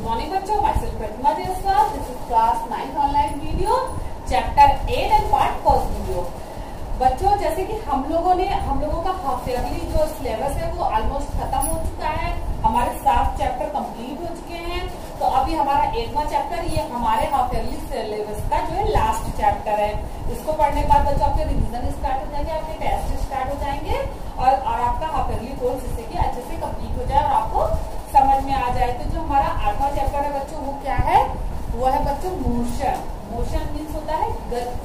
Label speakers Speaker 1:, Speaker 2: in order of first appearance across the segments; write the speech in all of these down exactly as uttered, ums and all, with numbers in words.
Speaker 1: Morning बच्चों, myself Pratima Jaiswal, this is class ninth online video chapter eight and part first video. बच्चों, जैसे कि हम लोगों ने हम लोगों का हाफ ईयरली जो सिलेबस है वो ऑलमोस्ट खत्म हो चुका है। हमारे सात चैप्टर कंप्लीट हो चुके हैं। तो अभी हमारा एटवां चैप्टर, ये हमारे हाफ ईयरली सिलेबस का जो है लास्ट चैप्टर है। इसको पढ़ने के बाद बच्चों आपके रिवीजन स्टार्ट हो जाएंगे, आपके टेस्ट स्टार्ट हो जाएंगे और, और आपका हाफ ईयरली कोर्स जिससे कि अच्छे से कंप्लीट हो जाए और आपको समझ में आ जाए। तो जो हमारा आठवां चैप्टर है बच्चों, वो क्या है? वो है बच्चों मोशन। मोशन मीन्स होता है गति।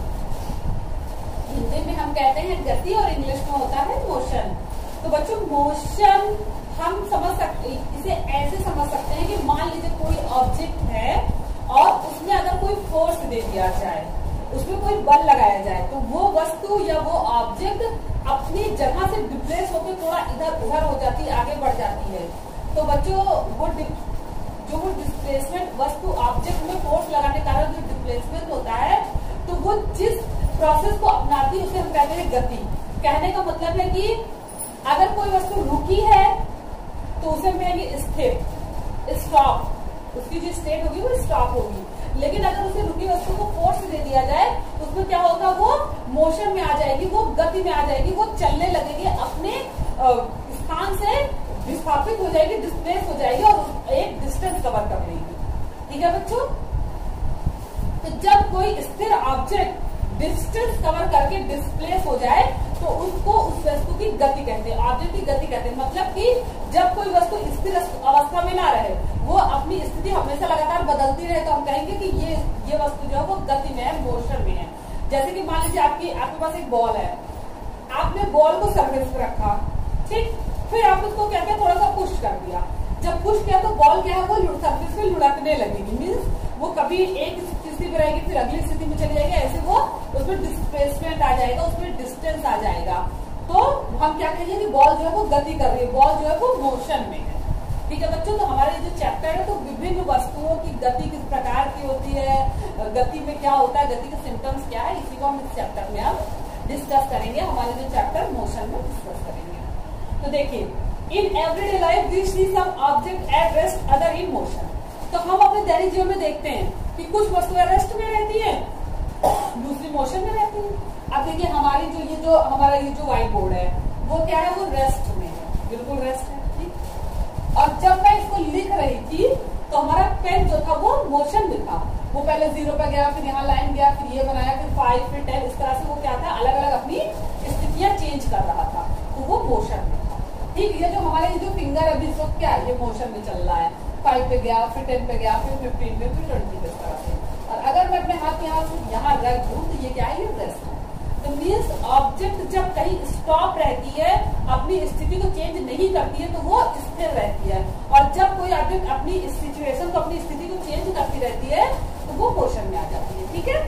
Speaker 1: हिंदी में हम कहते हैं गति और इंग्लिश में होता है मोशन। तो बच्चों मोशन हम समझ सकते, इसे ऐसे समझ सकते हैं कि मान लीजिए कोई ऑब्जेक्ट है और उसमें अगर कोई फोर्स दे दिया जाए, उसमें कोई बल लगाया जाए, तो वो वस्तु या वो ऑब्जेक्ट अपनी जगह से डिप्लेस होकर थोड़ा इधर उधर हो जाती है, आगे बढ़ जाती है। तो बच्चों वो जो वो डिस्प्लेसमेंट वस्तु ऑब्जेक्ट में फोर्स लगाने के कारण जो डिस्प्लेसमेंट होता है, तो वो जिस प्रोसेस को अपनाती है उसे हम कहते हैं गति। कहने का मतलब है कि अगर कोई वस्तु रुकी है तो उसे हम कहेंगे स्थिर, स्टॉप। उसकी जो स्टेट होगी वो स्टॉप होगी। लेकिन अगर उसे रुकी वस्तु को फोर्स दे दिया जाए तो उसमें क्या होगा? वो मोशन में आ जाएगी, वो गति में आ जाएगी, वो चलने लगेगी, अपने स्थान से विस्थापित हो जाएगी, डिस्प्लेस हो जाएगी और एक डिस्टेंस कवर कर लेगी। ठीक है बच्चों? तो जब कोई स्थिर ऑब्जेक्ट डिस्टेंस कवर करके डिस्प्लेस हो जाए तो उसको उस वस्तु की गति कहते हैं, ऑब्जेक्ट की गति कहते हैं। मतलब कि जब कोई वस्तु स्थिर अवस्था में ना रहे, वो अपनी स्थिति हमेशा लगातार बदलती रहे, तो हम कहेंगे कि ये ये वस्तु जो है वो गति में है, मोशन में है। जैसे कि मान लीजिए आपकी आपके पास एक बॉल है, आपने बॉल को सरफेस पे रखा, ठीक, फिर आप उसको क्या किया, थोड़ा सा पुश कर दिया। जब पुश किया तो बॉल क्या है, वो सरफेस पे लुढ़कने लगेगी, मीन्स वो कभी एक स्थिति में रहेगी फिर अगली स्थिति में चली जाएगी, ऐसे वो उसमें डिस्प्लेसमेंट आ जाएगा, उसमें डिस्टेंस आ जाएगा। तो हम क्या कहेंगे कि बॉल जो है वो गति कर रही है, बॉल जो है वो मोशन में है। ठीक है बच्चों? तो हमारे जो चैप्टर है तो विभिन्न वस्तुओं की गति किस प्रकार की होती है, गति में क्या होता है, गति के सिम्टम्स क्या है, इसी को हम इस चैप्टर में हम डिस्कस करेंगे। हमारे जो चैप्टर मोशन में डिस्कस करेंगे। तो देखिए, in everyday life we see some object at rest, other in motion. तो हम अपने दैनिक जीवन में देखते हैं कि कुछ वस्तुएं रेस्ट में रहती हैं, दूसरी मोशन में रहती है। अब देखिए हमारी जो ये जो हमारा ये जो व्हाइट बोर्ड है वो क्या है, वो रेस्ट में है, बिल्कुल रेस्ट है। ठीक। और जब मैं इसको लिख रही थी तो हमारा पेन जो था वो मोशन में था। वो पहले जीरो पे गया, फिर यहाँ लाइन गया, फिर ये बनाया, फिर फाइव, फिर टेन, इस तरह से वो क्या था, अलग अलग अपनी स्थितियां चेंज कर रहा था, तो वो मोशन में था। ठीक। ये जो हमारे ये जो फिंगर अभी इस वक्त क्या है, ये मोशन में चल रहा है। फाइव पे गया, फिर टेन पे गया, फिर फिफ्टीन पे, फिर ट्वेंटी पे, इस तरह से। और अगर मैं अपने हाथ यहाँ यहाँ रख दूं तो ये क्या है, ये रेस्ट है। तो मीन्स ऑब्जेक्ट जब कहीं स्टॉप रहती है, अपनी स्थिति को चेंज नहीं करती है, तो वो स्थिर रहती है। और जब कोई ऑब्जेक्ट अपनी सिचुएशन को, अपनी स्थिति को चेंज करती रहती है तो वो मोशन में आ जाती है। ठीक है?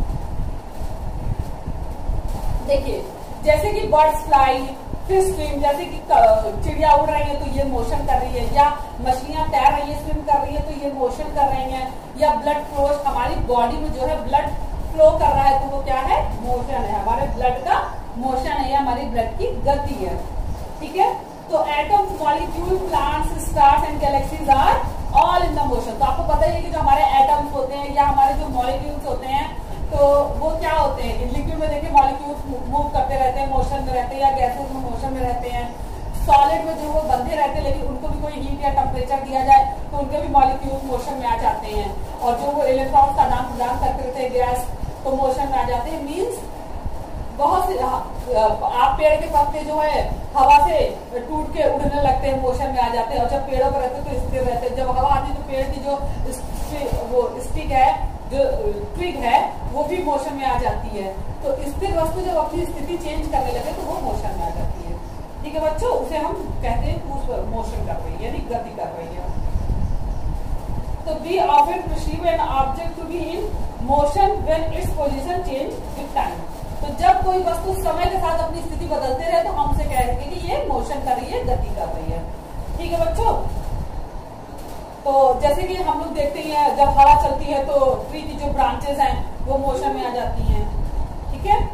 Speaker 1: देखिए जैसे कि बर्ड्स फ्लाई, फिश स्विम, जैसे कि चिड़िया उड़ रही है तो ये मोशन कर रही है, या मछलियां तैर रही है, स्विम कर रही है तो ये मोशन कर रही हैं, या ब्लड फ्लो हमारी बॉडी में जो है ब्लड फ्लो कर रहा है तो वो क्या है, मोशन है, हमारे ब्लड का मोशन है, या हमारी ब्लड की गति है। ठीक है? तो atoms, molecule, plants, stars and galaxies are all in the motion. तो आपको पता ही है कि जो हमारे एटम्स होते हैं या हमारे जो मॉलिक्यूल्स होते हैं तो वो क्या होते हैं, लिक्विड में देखिए मॉलिक्यूल्स मूव करते रहते हैं, मोशन में रहते हैं, या गैसेस में मोशन में रहते हैं। सॉलिड में जो वो बंधे रहते हैं, लेकिन उनको भी कोई हीट या टेम्परेचर दिया जाए तो उनके भी मॉलिक्यूल्स मोशन में आ जाते हैं। और जो वो इलेक्ट्रॉन का आदान प्रदान करते रहते हैं गैस, तो मोशन में आ जाते हैं। मीन्स बहुत से आप पेड़ के पत्ते जो है हवा से टूट के उड़ने लगते हैं, मोशन में आ जाते हैं। और जब पेड़ों पर रहते हैं तो स्थिर रहते हैं। जब हवा आती है तो पेड़ की जो वो स्टिक है, जो ट्विग है, वो भी मोशन में आ जाती है। तो स्थिर वस्तु जब अपनी स्थिति चेंज करने लगे तो वो मोशन में आ जाती है। ठीक है बच्चों? उसे हम कहते हैं मोशन कर रही है, यानी गति कर रही है। तो we often perceive an object to be in motion when its position change with time. तो जब कोई वस्तु समय के साथ अपनी स्थिति बदलते रहे तो हम उसे कहेंगे कि ये मोशन कर रही है, गति कर रही है। ठीक है बच्चों? तो जैसे कि हम लोग देखते हैं जब हवा चलती है तो ट्री की जो ब्रांचेस हैं वो मोशन में आ जाती हैं। ठीक है?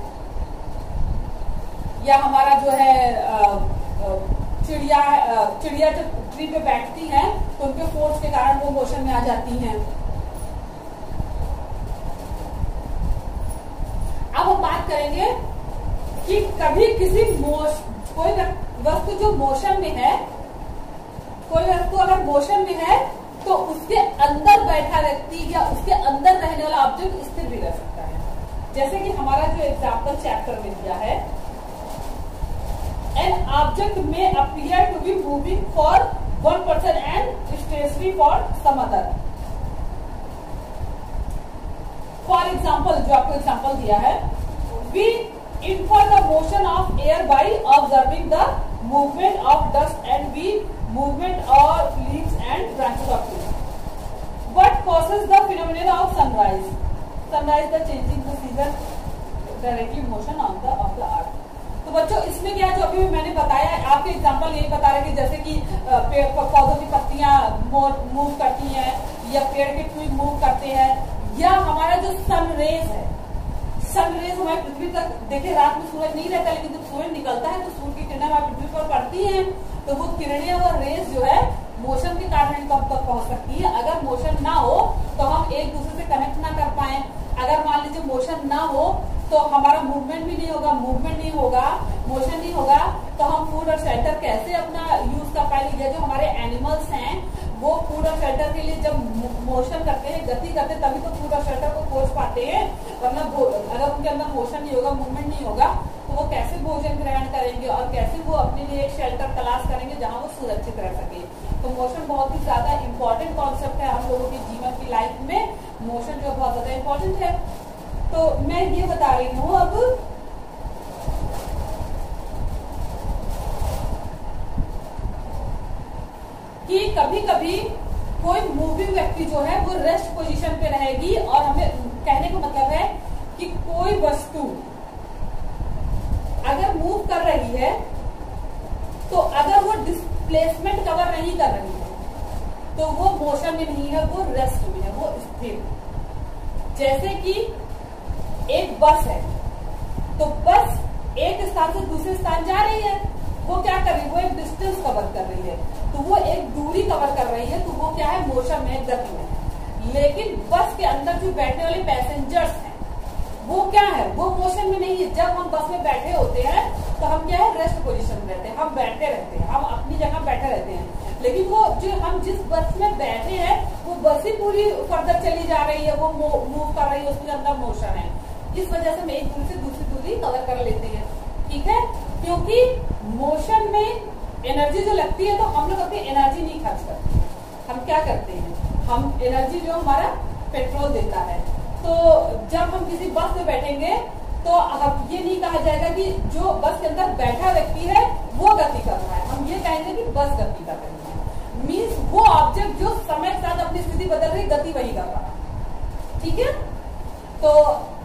Speaker 1: या हमारा जो है चिड़िया चिड़िया जब पृथ्वी पे बैठती हैं तो उनके फोर्स के कारण वो मोशन में आ जाती हैं। अब हम बात करेंगे कि कभी किसी कोई वस्तु जो मोशन में है, कोई वस्तु अगर मोशन में है तो उसके अंदर बैठा व्यक्ति या उसके अंदर रहने वाला ऑब्जेक्ट स्थिर भी रह सकता है। जैसे कि हमारा जो एग्जाम्पल चैप्टर में दिया है, एन ऑब्जेक्ट में appear to be moving for one person and stationary for some other. For example, जो आपको एग्जाम्पल दिया है, we infer the motion of air by observing the movement of dust and we movement of leaves and branches of trees. What causes the phenomenon of sunrise? Sunrise, the changing the season directly motion on the of the earth. तो बच्चों इसमें क्या, जो अभी मैंने बताया, आपके example यही बता रहे कि जैसे कि पेड़ पौधों की पत्तियां मूव करती हैं या पेड़ के ट्विग मूव करते हैं, या हमारा जो सन रेज है, सन रेज हमारे पृथ्वी तक, देखिए रात में सूरज नहीं रहता, लेकिन जब सूरज निकलता है तो सूर्य की किरणें हमारी पृथ्वी पर पड़ती हैं, तो वो किरणें और रेज जो है मोशन के कारण कब तक पहुंच सकती है। अगर मोशन ना हो तो हम एक दूसरे से कनेक्ट ना कर पाए। अगर मान लीजिए मोशन ना हो तो हमारा मूवमेंट भी नहीं होगा, मूवमेंट नहीं होगा, मोशन नहीं होगा, तो हम फूड और शेल्टर कैसे अपना यूज कर पाएंगे। जो हमारे एनिमल्स हैं वो फूड और शेल्टर के लिए जब मोशन करते हैं, गति करते हैं, तभी तो फूड और शेल्टर को खोज पाते हैं, वरना अगर उनके अंदर मोशन नहीं होगा, मूवमेंट नहीं होगा, तो वो कैसे भोजन ग्रहण करेंगे और कैसे वो अपने लिए एक शेल्टर तलाश करेंगे जहां वो सुरक्षित रह सके। तो मोशन बहुत ही ज्यादा इंपॉर्टेंट कॉन्सेप्ट है हम लोगों के जीवन की लाइफ में। मोशन जो बहुत ज्यादा इंपॉर्टेंट है। तो मैं ये बता रही हूँ अब कि कभी कभी कोई मूविंग व्यक्ति जो है वो रेस्ट पोजीशन पे रहेगी, और हमें कहने का मतलब है कि कोई वस्तु अगर मूव कर रही है तो अगर वो डिस्प्लेसमेंट कवर नहीं कर रही है तो वो मोशन में नहीं है, वो रेस्ट में है, वो स्थिर। जैसे कि एक बस है, तो बस एक स्थान से दूसरे स्थान जा रही है, वो क्या कर रही है, वो एक डिस्टेंस कवर कर रही है, तो वो एक दूरी कवर कर रही है, तो वो क्या है, मोशन में, गति में। लेकिन बस के अंदर जो बैठने वाले पैसेंजर्स हैं वो क्या है, वो मोशन में नहीं है। जब हम बस में बैठे होते हैं तो हम क्या है, रेस्ट पोजीशन में रहते हैं, हम बैठे रहते हैं, हम अपनी जगह बैठे रहते हैं। लेकिन वो जो हम जिस बस में बैठे हैं वो बस ही पूरी फर्दर चली जा रही है, वो मूव कर रही है, उसके अंदर मोशन है। इस वजह से हम एक दूरी से दूसरी दूरी कवर कर लेते हैं, ठीक है। क्योंकि मोशन में एनर्जी जो लगती है तो हम लोग अपनी एनर्जी नहीं खर्च करते। हम क्या करते हैं, हम एनर्जी जो हमारा पेट्रोल देता है, तो जब हम किसी बस में बैठेंगे तो अब ये नहीं कहा जाएगा कि जो बस के अंदर बैठा व्यक्ति है वो गति कर रहा है, हम ये कहेंगे कि बस गति कर रही है। मीन्स वो ऑब्जेक्ट जो समय के साथ अपनी स्थिति बदल रही, गति वही कर रहा है, ठीक है। तो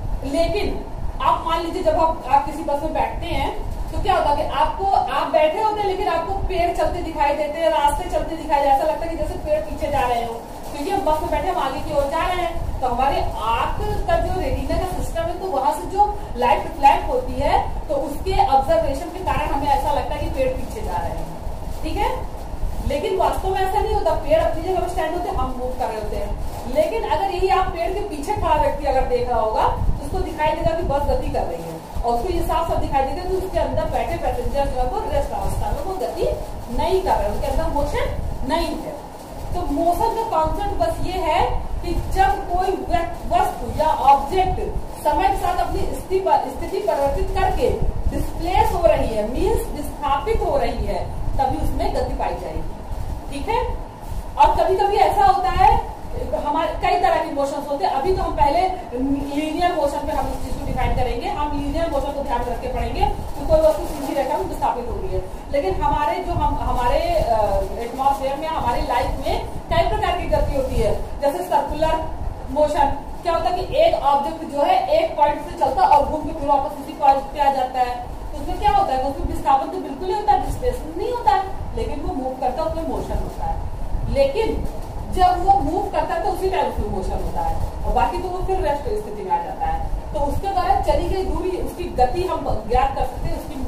Speaker 1: लेकिन आप मान लीजिए जब आप, आप किसी बस में बैठते हैं तो क्या होता है कि आपको, आप बैठे होते हैं लेकिन आपको पेड़ चलते दिखाई देते हैं, रास्ते चलते दिखाई देते हैं, ऐसा लगता है कि जैसे पेड़ पीछे जा रहे हो, क्योंकि हम बस में बैठे हम आगे की ओर जा रहे हैं। तो हमारे आंख का जो रेटिना का सिस्टम है, तो वहां से जो लाइट रिफ्लेक्ट होती है तो उसके ऑब्जर्वेशन के कारण हमें ऐसा लगता है कि पेड़ पीछे जा रहे हैं, ठीक है। लेकिन वास्तव में ऐसा नहीं होता, पेड़ अपनी जगह स्टैंड होते हैं, हम मूव कर रहे होते हैं। लेकिन अगर यही आप पेड़ के पीछे खड़ा व्यक्ति अगर देख रहा होगा तो उसको दिखाई देगा कि बस गति कर रही है, और उसको ये साफ साफ दिखाई देगा कि उसके अंदर बैठे पैसेंजर जो है वो रेस्ट अवस्था में, वो गति नहीं कर रहे, उनके अंदर मोशन नहीं है। तो मोशन का कॉन्सेप्ट बस ये है कि जब कोई वस्तु या ऑब्जेक्ट समय के साथ अपनी स्थिति परिवर्तित करके डिस्प्लेस हो रही है, मीन्स विस्थापित हो रही है, तभी उसमें गति पाई जाएगी, ठीक है। और कभी कभी ऐसा होता है, हमारे कई तरह के मोशंस होते हैं। अभी तो हम पहले लीनियर मोशन पे हम इस चीज को डिफाइन करेंगे, हम लीनियर मोशन को ध्यान रख के पढ़ेंगे कि कोई वस्तु सीधी रेखा में विस्थापित हो रही है। लेकिन हमारे जो हम हमारे एटमॉस्फेयर में, हमारी लाइफ में कई प्रकार की गति होती है। जैसे सर्कुलर मोशन, क्या होता है कि एक ऑब्जेक्ट जो है एक पॉइंट से चलता और घूम के फिर वापस उसी पॉइंट पे आ जाता है, तो उसमें क्या होता है, उसमें विस्थापन तो बिल्कुल नहीं होता है, डिस्प्लेसमेंट नहीं होता है, लेकिन वो मूव करता है, उसमें मोशन होता है। लेकिन जब वो मूव करता है तो उसी टाइम उसमें मोशन होता है, और बाकी तो वो फिर रेस्ट स्थिति में आ जाता है। तो उसके द्वारा चली गई दूरी, उसकी गति हम ज्ञात कर सकते हैं, उसकी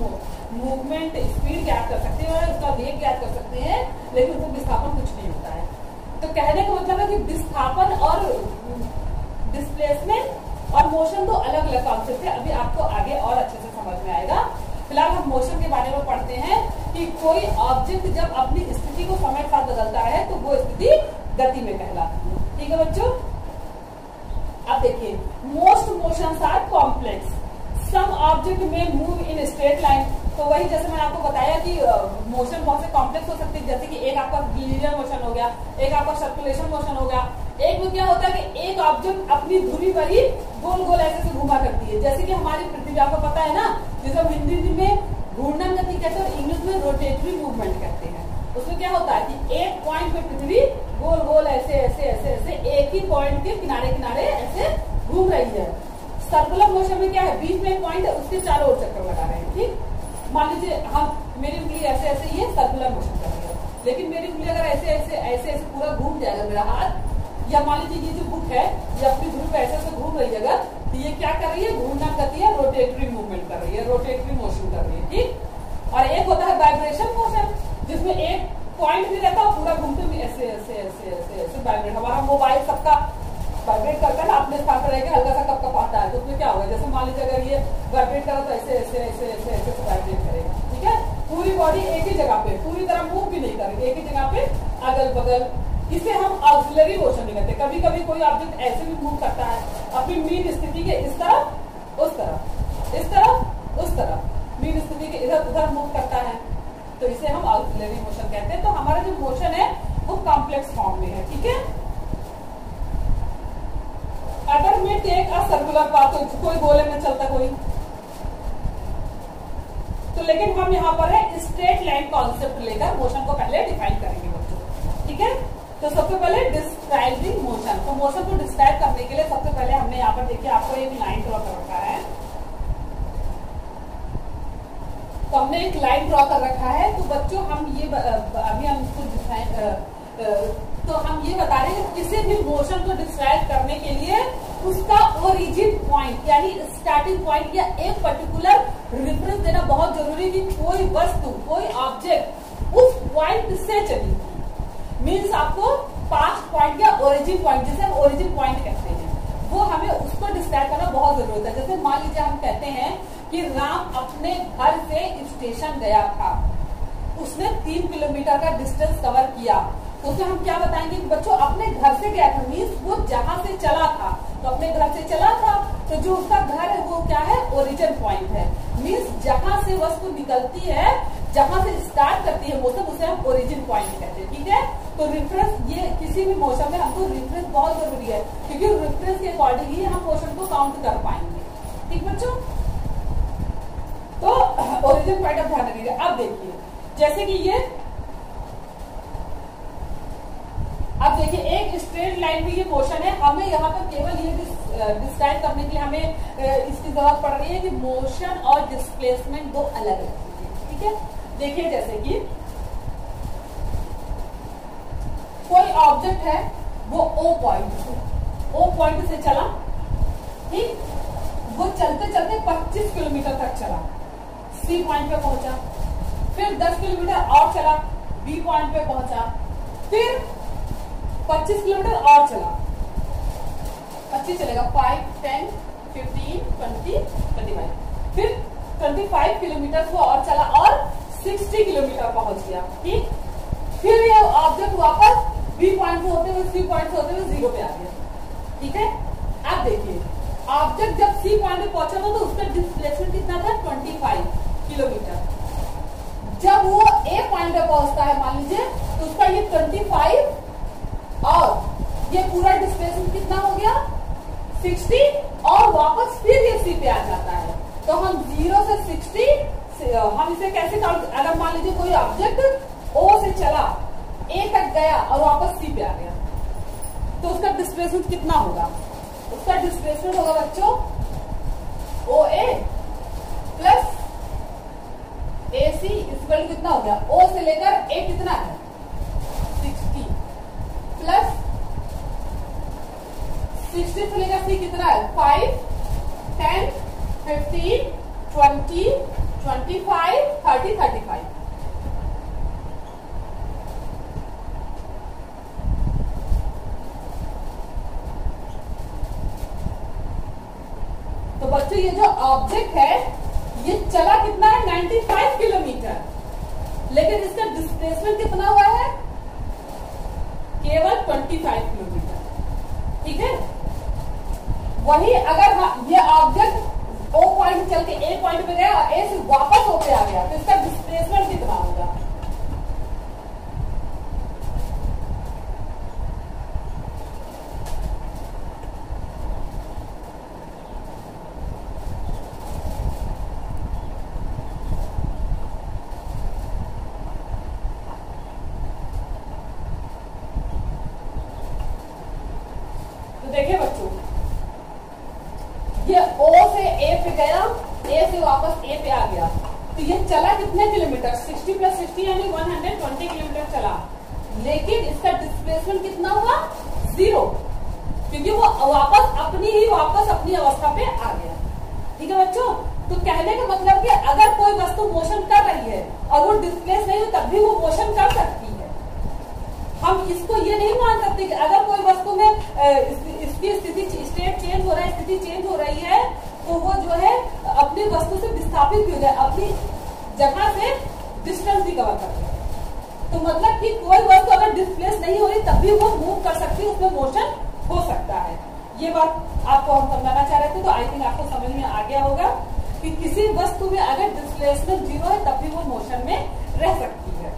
Speaker 1: मूवमेंट स्पीड ज्ञात कर सकते हैं, उसका वेग ज्ञात कर सकते हैं, लेकिन उसमें विस्थापन कुछ नहीं होता है। तो कहने का मतलब है कि विस्थापन और डिस्प्लेसमेंट और मोशन दो अलग अलग कॉन्सेप्ट है। अभी आपको आगे और अच्छे से समझ में आएगा। फिलहाल हम मोशन के बारे में पढ़ते हैं कि कोई ऑब्जेक्ट जब अपनी स्थिति को समय के साथ बदलता है तो वो स्थिति गति में कहलाती है। ठीक है बच्चों, अब देखिए, most motions are complex, some object में मूव इन स्ट्रेट लाइन। तो वही जैसे मैंने आपको बताया कि मोशन बहुत से कॉम्प्लेक्स हो सकते हैं, जैसे कि एक आपका लीनियर मोशन हो गया, एक आपका सर्कुलेशन मोशन हो गया। एक में क्या होता है कि एक ऑब्जेक्ट अपनी धुरी पर ही गोल गोल ऐसे से घुमा करती है, जैसे कि हमारी पृथ्वी, आपको पता है ना, जिसे हम हिंदी में घूर्णन गति कहते हैं और इंग्लिश में रोटेटरी मूवमेंट कहते हैं। उसमें क्या होता है कि एक पॉइंट पे पृथ्वी गोल गोल ऐसे ऐसे ऐसे ऐसे एक ही पॉइंट के किनारे किनारे ऐसे घूम रही है। सर्कुलर मोशन में क्या है, बीच में एक पॉइंट है, उसके चारों ओर चक्कर लगा रहे हैं। ठीक, मान लीजिए हम मेरी उंगली ऐसे ऐसे ये सर्कुलर मोशन कर रही है, लेकिन मेरी उंगली अगर ऐसे ऐसे ऐसे ऐसे पूरा घूम जाएगा मेरा हाथ, या मान लीजिए ये जो बुक है ये अपनी धुरी पे ऐसे ऐसे घूम रही है, अगर तो ये क्या कर रही है, घूर्णन गति है, रोटेटरी मूवमेंट कर रही है, रोटेटरी मोशन कर रही है। ठीक, और एक होता है वाइब्रेशन मोशन, जिसमें एक पॉइंट भी रहता है, पूरा घूमते हुए ऐसे ऐसे ऐसे ऐसे ऐसे वाइब्रेट। हमारा मोबाइल सबका वाइब्रेट करता है ना, अपने स्थान पर रहेगा, हल्का सा कप कप आता है, तो उसमें क्या होगा, जैसे मान लीजिए अगर ये वाइब्रेट करा तो ऐसे ऐसे ऐसे ऐसे ऐसे वाइब्रेट करेगा। ठीक है, पूरी बॉडी एक ही जगह पे, पूरी तरह मूव भी नहीं करेगी, एक ही जगह पे अगल बगल। इसे हम ऑक्सिलरी मोशन भी कहते हैं। कभी कभी कोई ऑब्जेक्ट ऐसे भी मूव करता है अपनी मीन स्थिति के इस तरफ उस तरफ, इस तरफ उस तरफ, मीन स्थिति के इधर उधर मूव करता है, तो इसे हम ऑक्सिलरी मोशन कहते हैं। तो हमारा जो मोशन है वो कॉम्प्लेक्स फॉर्म में है। ठीक है, अगर मैं टेक अ सर्कुलर पाथ, तो कोई गोले में चलता कोई, तो लेकिन हम यहाँ पर है स्ट्रेट लाइन कॉन्सेप्ट लेकर मोशन को पहले डिफाइन करेंगे बच्चों। ठीक है, तो सबसे पहले डिस्क्राइबिंग मोशन, तो मोशन को डिस्क्राइब करने के लिए सबसे पहले हमने यहाँ पर देखिए आपको एक लाइन ड्रॉ कर रखा है। तो हमने एक लाइन ड्रॉ कर रखा है। तो बच्चों हम ये अभी हम इसको डिफाइन, तो हम ये बता रहे हैं किसी भी मोशन को डिस्क्राइब करने के लिए उसका ओरिजिन पॉइंट यानी स्टार्टिंग पॉइंट या एक पर्टिकुलर रेफरेंस देना बहुत जरूरी है। कोई वस्तु, कोई ऑब्जेक्ट उस पॉइंट से चली, मीन्स आपको पास्ट पॉइंट या ओरिजिन पॉइंट, जिसे हम ओरिजिन पॉइंट कहते हैं, वो हमें उसको डिस्क्राइब करना बहुत जरूरत है। जैसे मान लीजिए हम कहते हैं कि राम अपने घर से स्टेशन गया था, उसने तीन किलोमीटर का डिस्टेंस कवर किया, तो उसमें हम क्या बताएंगे कि बच्चों अपने घर से गया था, मीन्स वो जहां से चला था, तो अपने घर से चला था, तो जो उसका घर है वो क्या है, ओरिजिन पॉइंट है। मीन्स जहां से वस्तु निकलती है, जहां से स्टार्ट करती है मोशन, उसे हम ओरिजिन पॉइंट कहते हैं। ठीक है, तो रेफरेंस, ये किसी भी मोशन में हमको रेफरेंस बहुत जरूरी है, क्योंकि रेफरेंस के अकॉर्डिंग ही हम मोशन को काउंट कर पाएंगे। ठीक बच्चों, तो ओरिजिन पॉइंट आप ध्यान रखिएगा। अब देखिए, जैसे कि ये, अब देखिए एक स्ट्रेट लाइन में ये मोशन है, हमें यहाँ पर केवल ये डिस्क्राइब करने के लिए हमें इसकी जरूरत पड़ रही है कि मोशन और डिस्प्लेसमेंट दो अलग अलग चीजें। ठीक है, देखिए जैसे कि कोई ऑब्जेक्ट है, वो ओ पॉइंट से ओ पॉइंट से चला, ठीक, वो चलते चलते पच्चीस किलोमीटर तक चला, सी पॉइंट पे पहुंचा, फिर दस किलोमीटर और चला, बी पॉइंट पे पहुंचा, फिर पच्चीस किलोमीटर और चला, पच्चीस चलेगा, five, ten, fifteen, twenty, twenty five, फिर ट्वेंटी फाइव किलोमीटर वो और चला और सिक्सटी किलोमीटर पहुंच गया। ठीक, फिर ये ऑब्जेक्ट वापस बी पॉइंट से होते हुए सी पॉइंट से होते हुए जीरो पे आ गया। ठीक है, अब देखिए ऑब्जेक्ट जब सी पॉइंट पे पहुंचा था तो उसका डिस्प्लेसमेंट कितना था, पच्चीस किलोमीटर। जब वो ए पॉइंट पे पहुंचता है मान लीजिए, तो उसका ये पच्चीस और ये पूरा डिस्प्लेसमेंट कितना हो गया, साठ, और वापस फिर ये सी पे आ जाता है। तो हम जीरो से साठ, हम इसे कैसे काउंट, अगर मान लीजिए कोई ऑब्जेक्ट ओ से चला, ए तक गया और वापस सी पे आ गया, तो उसका डिस्प्लेसमेंट कितना होगा, उसका डिस्प्लेसमेंट होगा बच्चों ओ ए प्लस ए सी इक्वल कितना हो गया, ओ से लेकर ए कितना है, साठ, प्लस साठ से लेकर सी कितना है, five, ten, fifteen, twenty, twenty five, thirty, thirty five. तो बच्चों ये जो ऑब्जेक्ट है ये चला कितना है, नाइन्टी फाइव किलोमीटर, लेकिन इसका डिस्प्लेसमेंट कितना हुआ है, केवल पच्चीस किलोमीटर। ठीक है, वही अगर ये ऑब्जेक्ट ओ पॉइंट चल के ए पॉइंट पे गया और ए से वापस होके आ गया तो इसका डिस्प्लेसमेंट कितना होगा। देखिए बच्चों, ये O से A पे गया, A से वापस A पे आ गया, तो ये चला कितने किलोमीटर, साठ प्लस साठ यानी एक सौ बीस किलोमीटर चला, लेकिन इसका डिस्प्लेसमेंट कितना हुआ, जीरो, क्योंकि वो वापस अपनी ही वापस अपनी अवस्था पे आ गया। ठीक है बच्चों, तो कहने का मतलब कि अगर कोई वस्तु मोशन कर रही है और वो डिस्प्लेस नहीं हो तब भी वो मोशन कर सकती है। हम इसको ये नहीं मान सकते कि अगर कोई वस्तु में इसकी स्थिति स्टेट चेंज हो रहा है, स्थिति चेंज हो रही है, तो वो जो है अपनी वस्तु से विस्थापित भी हो जाए, अपनी जगह से डिस्टेंस भी कवर करती है। तो मतलब कि कोई वस्तु अगर डिस्प्लेस नहीं हो रही तब भी वो मूव कर सकती है, उसमें मोशन हो सकता है। ये बात आपको हम समझाना चाह रहे थे, तो आई थिंक आपको समझ में आ गया होगा कि किसी वस्तु में अगर डिस्प्लेसमेंट जीरो है तब भी वो मोशन में रह सकती है।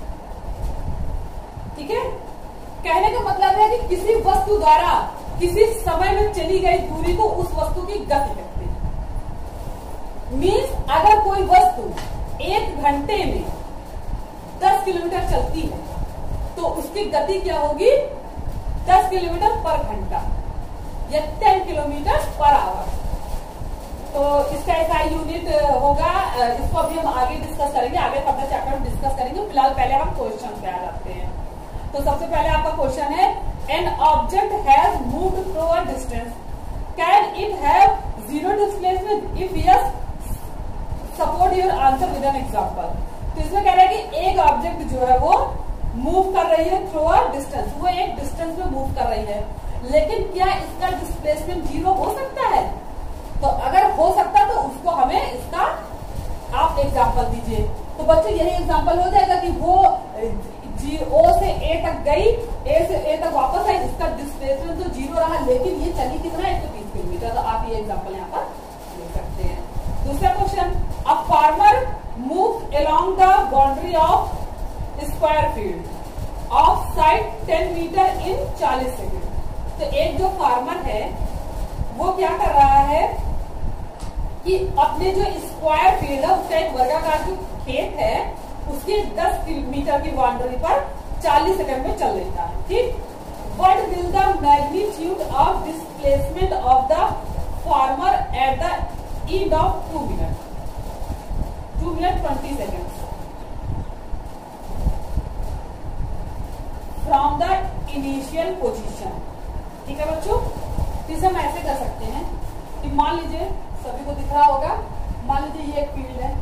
Speaker 1: ठीक है, कहने का मतलब है कि किसी वस्तु द्वारा किसी समय में चली गई दूरी को उस वस्तु की गति कहते हैं। मीन्स अगर कोई वस्तु एक घंटे में दस किलोमीटर चलती है तो उसकी गति क्या होगी, दस किलोमीटर पर घंटा या दस किलोमीटर पर आवर। तो इसका ऐसा यूनिट होगा, इसको अभी हम आगे डिस्कस करेंगे, आगे फर्दर चैप्टर में डिस्कस करेंगे। फिलहाल पहले हम क्वेश्चन पे आ जाते हैं। तो सबसे पहले आपका क्वेश्चन है, an object has moved through a distance, can it have zero displacement, if yes support your answer with an example. तो इसमें कह रहा है कि एक ऑब्जेक्ट जो है वो मूव कर रही है थ्रू अ डिस्टेंस, वो एक डिस्टेंस में मूव कर रही है, लेकिन क्या इसका डिस्प्लेसमेंट जीरो हो सकता है। तो अगर हो सकता तो उसको हमें इसका आप एग्जाम्पल दीजिए। तो बच्चों यही एग्जाम्पल हो जाएगा कि वो जी ओ से ए तक गई, ए से ए तक वापस आई, इसका डिस्प्लेसमेंट तो जीरो रहा, लेकिन ये चली कितना, एक सौ तीस किलोमीटर। तो आप ये एग्जांपल यहाँ पर ले सकते हैं। दूसरा question, a farmer move along the boundary of square field of side ten metre in चालीस सेकेंड। तो एक जो फार्मर है वो क्या कर रहा है कि अपने जो स्क्वायर फील्ड है उसका एक वर्गाकार जो खेत है उसके दस मीटर की बाउंड्री पर चालीस सेकंड में चल लेता है। ठीक, what will the magnitude of displacement of the farmer at the end of two minute, two minute twenty second from the initial position. ठीक है बच्चों, इसे हम ऐसे कर सकते हैं कि मान लीजिए, सभी को दिख रहा होगा, मान लीजिए ये एक फील्ड है,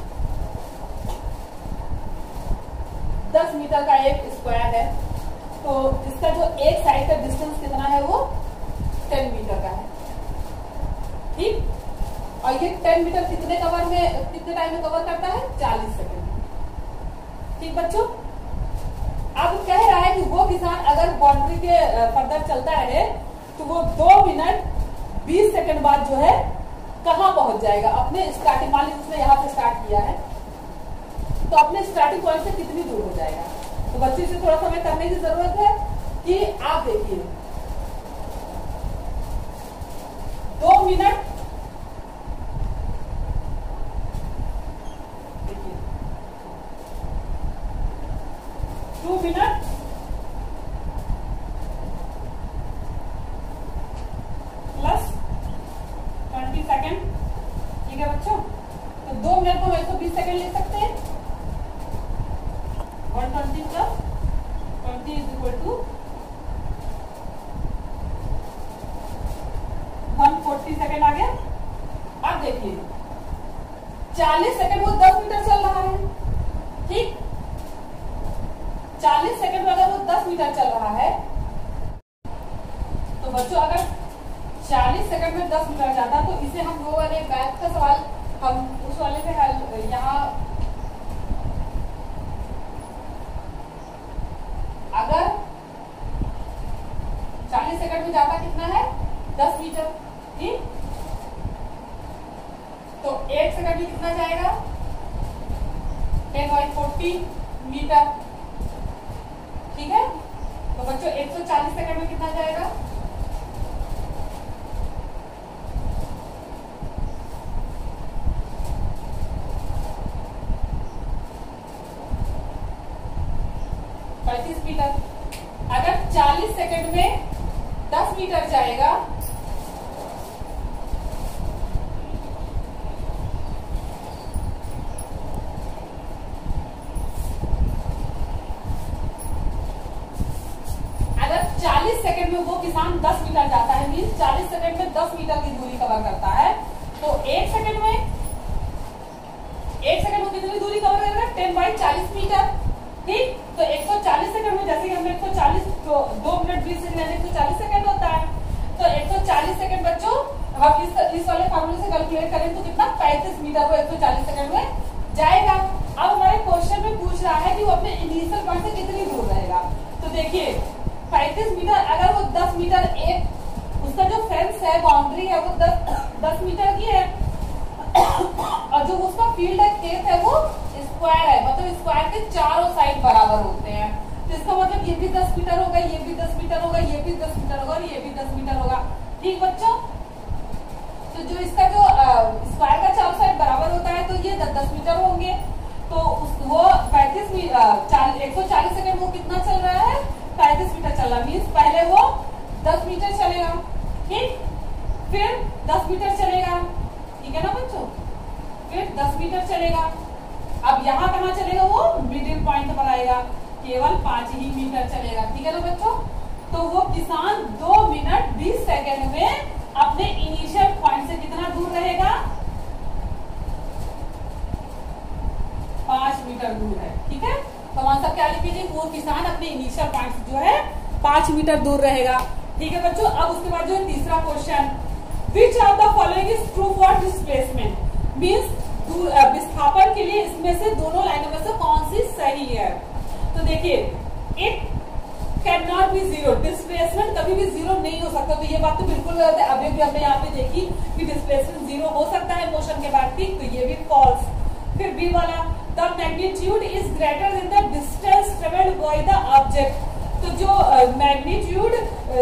Speaker 1: दस मीटर का एक स्क्वायर है, तो इसका जो एक साइड का डिस्टेंस कितना है वो टेन मीटर का है। ठीक, और ये टेन मीटर कितने कवर में, कितने टाइम में कवर करता है, चालीस सेकंड। ठीक बच्चों, अब कह रहा है कि वो किसान अगर बाउंड्री के फर्दर चलता रहे तो वो दो मिनट बीस सेकंड बाद जो है कहाँ पहुंच जाएगा, अपने स्टार्टिंग, मान लीजिए उसने यहाँ से स्टार्ट किया है तो अपने स्टार्टिंग पॉइंट से कितनी दूर हो जाएगा। तो बच्चों से थोड़ा सा हमें करने की जरूरत है कि आप देखिए, दो मिनट देखिए, two minute plus twenty second. ठीक है बच्चों, तो दो मिनट को हम एक सौ बीस सेकेंड ले सकते हैं। One twenty plus twenty is equal to चालीस सेकंड वो दस मीटर चल रहा है, ठीक। चालीस सेकंड में अगर वो दस मीटर चल रहा है तो बच्चों अगर चालीस सेकंड में दस मीटर जाता है तो इसे हम वो वाले मैथ का सवाल हम उस वाले से हल यहाँ अगर चालीस सेकंड में जाता कितना है दस मीटर, ठीक। तो एक सेकंड में कितना जाएगा टेन बाई फोर्टी मीटर, ठीक है। तो बच्चों एक सौ चालीस सेकंड में कितना जाएगा पैंतीस मीटर। अगर चालीस सेकंड में दस मीटर जाएगा अगर चालीस सेकंड में वो किसान दस मीटर जाता है, मीन्स चालीस सेकंड में दस मीटर की दूरी कवर करता है, तो एक सेकंड में एक सेकंड में कितनी दूरी कवर करेगा टेन बाई चालीस मीटर, ठीक। तो एक सौ चालीस सेकंड में जैसे कि हमने एक सौ चालीस तो दो मिनट बीस सेकंड एक सौ चालीस सेकंड होता है, तो एक सौ चालीस सेकंड बच्चों हम इस, इस वाले फार्मूले से कैलकुलेट करें तो कितना पैंतीस मीटर वो एक सौ चालीस सेकंड में जाएगा। अब हमारे क्वेश्चन में पूछ रहा है कि वो अपने इनिशियल पॉइंट से कितनी दूर रहेगा। तो देखिए पैंतीस मीटर अगर वो दस मीटर एक उसका जो फेंस है बाउंड्री है वो दस दस मीटर की है और जो उसका फील्ड है खेत है वो स्क्वायर है, मतलब स्क्वायर के चारों साइड बराबर होते हैं। तो इसका मतलब ये भी दस मीटर होगा, ये भी दस मीटर होगा, ये भी दस मीटर होगा और ये भी दस मीटर होगा, ठीक बच्चों। तो जो इसका जो स्क्वायर का चारों साइड बराबर होता है तो ये दस दस मीटर होंगे। तो उस, वो पैंतीस एक सौ चालीस सेकंड वो कितना चल रहा है पैंतीस मीटर चल रहा है, मीन्स पहले वो दस मीटर चलेगा, ठीक, फिर दस मीटर चलेगा, ठीक है ना बच्चों, फिर दस मीटर चलेगा। अब यहाँ कहाँ चलेगा वो मिडिल पॉइंट पर आएगा, केवल पांच ही मीटर चलेगा, ठीक है ना बच्चों। तो वो किसान दो मिनट बीस सेकंड में अपने इनिशियल पॉइंट से कितना दूर रहेगा पांच मीटर दूर है, ठीक है। तो वहां सब क्या लिखेंगे वो किसान अपने इनिशियल पॉइंट से जो है पांच मीटर दूर रहेगा, ठीक है बच्चों। अब उसके बाद जो है तीसरा question, which of the following is true for displacement, means विस्थापन के लिए इसमें से दोनों लाइनों में से कौन सी सही है। तो देखिए it can not be zero, displacement कभी भी जीरो नहीं हो सकता। तो ये बात तो बिल्कुल गलत है, अभी भी हमने यहाँ पे देखी कि डिस्प्लेसमेंट जीरो हो सकता है मोशन के बाद, ठीक, तो ये भी फॉल्स। फिर बी वाला, the magnitude is greater than the distance travelled by the object. तो जो magnitude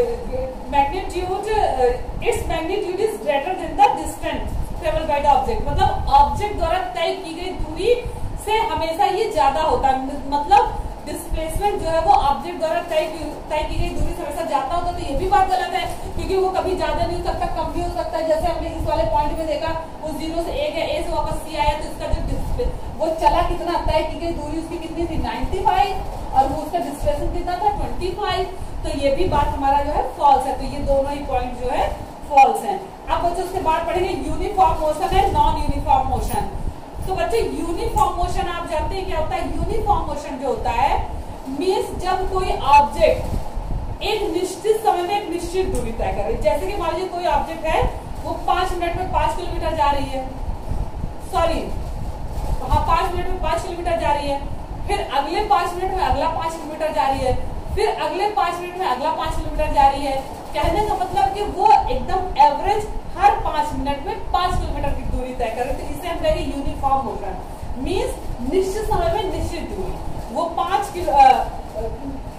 Speaker 1: magnitude its magnitude is greater than the distance travel by the object, मतलब ऑब्जेक्ट द्वारा तय की गई दूरी से हमेशा ये ज्यादा होता है, मतलब डिस्प्लेसमेंट जो है वो ऑब्जेक्ट द्वारा तय तय की गई दूरी से हमेशा ज्यादा होता है। तो ये भी बात गलत है क्योंकि वो कभी ज्यादा नहीं हो सकता, कम भी हो सकता है। जैसे हमने इस वाले पॉइंट में देखा वो जीरो से ए गया, ए से वापस सी आया, तो इसका जो डिस्प्ले वो चला कितना, तय की गई दूरी उसकी कितनी थी नाइन्टी फाइव और वो उसका डिस्प्लेसमेंट कितना था ट्वेंटी फाइव। तो ये भी बात हमारा जो है फॉल्स है। तो ये दोनों ही पॉइंट जो है फॉल्स है। अब बच्चों उसके बाद पढ़ेंगे यूनिफॉर्म मोशन है नॉन यूनिफॉर्म मोशन। तो बच्चे यूनिफॉर्म मोशन आप जानते हैं क्या होता है। यूनिफॉर्म मोशन जो होता है मीन्स जब कोई ऑब्जेक्ट एक निश्चित समय में एक निश्चित दूरी तय करे। जैसे कि मान लीजिए कोई ऑब्जेक्ट है वो पांच मिनट में पांच किलोमीटर जा रही है, सॉरी हाँ पांच मिनट में पांच किलोमीटर जा रही है, फिर अगले पांच मिनट में अगला पांच किलोमीटर जा रही है, फिर अगले पांच मिनट में अगला पांच किलोमीटर जा रही है। कहने का मतलब कि वो एकदम एवरेज हर पांच मिनट में पांच किलोमीटर की दूरी तय करे। तो इसे हम कहेंगे यूनिफॉर्म मोशन। मीन्स निश्चित समय में निश्चित दूरी। वो पांच किलो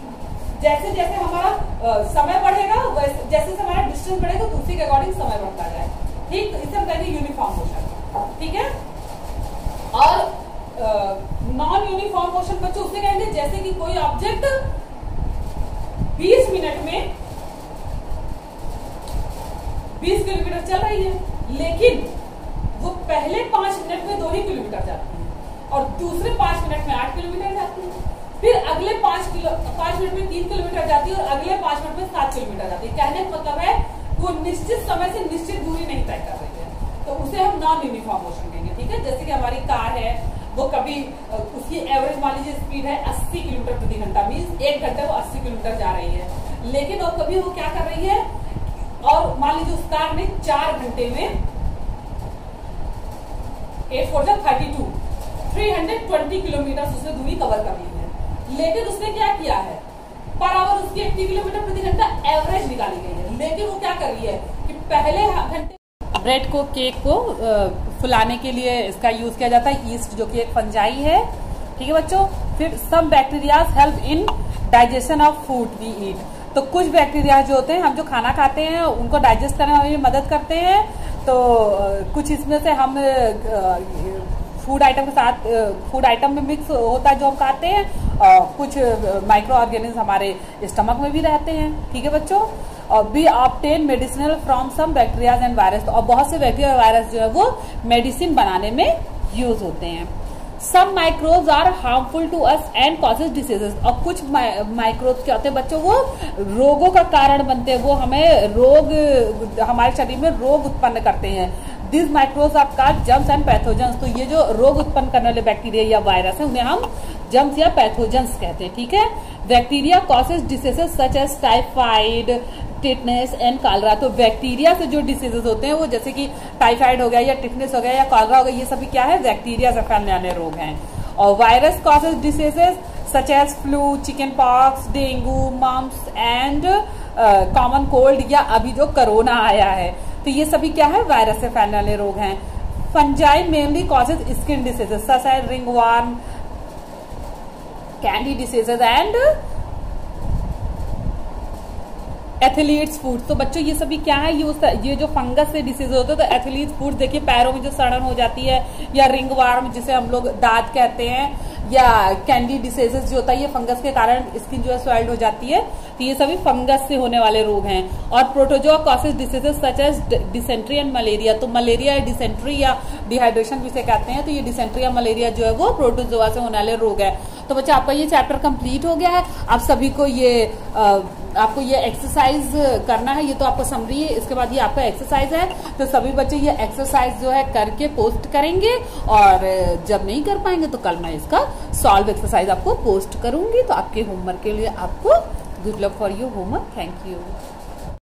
Speaker 1: जैसे जैसे हमारा आ, समय बढ़ेगा वैसे जैसे जैसे हमारा डिस्टेंस बढ़ेगा तो उसी के अकॉर्डिंग समय बढ़ता जाए। ठीक, तो इसे हम कहेंगे यूनिफॉर्म मोशन। ठीक है। और नॉन यूनिफॉर्म मोशन बच्चों उसे कहेंगे जैसे कि कोई ऑब्जेक्ट बीस मिनट में बीस किलोमीटर चल रही है, लेकिन वो पहले पांच मिनट में दो ही किलोमीटर जाती है और दूसरे पांच मिनट में आठ किलोमीटर जाती है, फिर अगले पांच किलो पांच मिनट में तीन किलोमीटर जाती है और अगले पांच मिनट में सात किलोमीटर जाती है। कहने का मतलब है वो निश्चित समय से निश्चित दूरी नहीं तय कर रही है, तो उसे हम नॉन यूनिफॉर्म मोशन कहेंगे। ठीक है। जैसे कि हमारी कार है, वो कभी उसकी एवरेज मान लीजिए स्पीड है अस्सी किलोमीटर प्रति घंटा, मीन्स एक घंटे वो अस्सी किलोमीटर जा रही है, लेकिन वो कभी वो क्या कर रही है, और मान लीजिए उस कार ने चार घंटे में at four thirty to three hundred twenty kilometre उसने दूरी कवर कर ली है। लेकिन उसने क्या किया है, पर आवर उसकी अस्सी किलोमीटर प्रति घंटा एवरेज निकाली गई है, लेकिन वो क्या कर रही है कि पहले घंटे ब्रेड को, केक को फुलाने के लिए इसका यूज किया जाता है ईस्ट, जो कि एक फंजाई है, ठीक है बच्चों। फिर some bacterias help in digestion of food we eat, तो कुछ बैक्टीरिया जो होते हैं, हम जो खाना खाते हैं उनको डाइजेस्ट करने में मदद करते हैं। तो कुछ इसमें से हम फूड आइटम के साथ फूड आइटम में मिक्स होता है जो हम खाते हैं, और कुछ माइक्रो ऑर्गेनिज्म हमारे स्टमक में भी रहते हैं, ठीक है बच्चों। और be obtain medicinal from some bacterias and virus, और बहुत से बैक्टीरिया वायरस जो है वो मेडिसिन बनाने में यूज होते हैं। Some microbes are harmful to us and causes diseases, और कुछ माइक्रोब्स क्या होते हैं बच्चों, वो रोगों का कारण बनते हैं, वो हमें रोग, हमारे शरीर में रोग उत्पन्न करते हैं। This microbes are called germs and pathogens, तो ये जो रोग उत्पन्न करने वाले बैक्टीरिया या वायरस है उन्हें हम जर्म्स या पैथोजेंस कहते हैं, ठीक है। Bacteria causes diseases such as typhoid, tetanus and cholera, तो बैक्टीरिया से जो डिसीजेज होते हैं वो जैसे कि टाइफाइड हो गया या टिटनेस हो गया या कॉलरा हो गया, ये सभी क्या है, बैक्टीरिया से फैलने वाले रोग हैं। और virus causes diseases such as flu, chicken pox, dengue, mumps and common cold, या अभी जो कोरोना आया है, तो ये सभी क्या है, वायरस से फैलने वाले रोग हैं। Fungi mainly causes skin diseases such as ringworm, candy diseases and athlete's food, तो बच्चों ये सभी क्या है, ये ये जो फंगस से डिसीज होते हैं, तो एथलीट्स फूड देखिए पैरों में जो सड़न हो जाती है, या रिंगवर्म जिसे हम लोग दाद कहते हैं, या कैंडी डिसीजेस जो होता है ये फंगस के कारण स्किन जो है स्वेल्ड हो जाती है, तो ये सभी फंगस से होने वाले रोग हैं। और protozoa causes diseases such as dysentery and malaria, तो मलेरिया या डिसेंट्री या डिहाइड्रेशन जिसे कहते हैं, तो ये डिसेंट्री या मलेरिया जो है वो प्रोटोजोआ से होने वाले रोग है। तो बच्चा आपका ये चैप्टर कंप्लीट हो गया है। आप सभी को ये आ, आपको ये एक्सरसाइज करना है, ये तो आपको समरी है, इसके बाद ये आपका एक्सरसाइज है, तो सभी बच्चे ये एक्सरसाइज जो है करके पोस्ट करेंगे, और जब नहीं कर पाएंगे तो कल मैं इसका सॉल्व एक्सरसाइज आपको पोस्ट करूंगी। तो आपके होमवर्क के लिए आपको good luck for your homework, thank you.